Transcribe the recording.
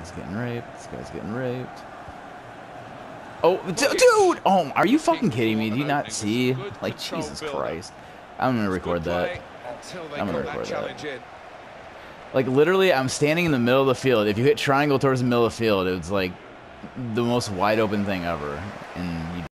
guy's getting raped. This guy's getting raped. Oh, dude! Oh, are you fucking kidding me? Do you not see? Like, Jesus Christ. I'm gonna record that. I'm gonna record that. Like, literally, I'm standing in the middle of the field. If you hit triangle towards the middle of the field, it's like the most wide open thing ever. And you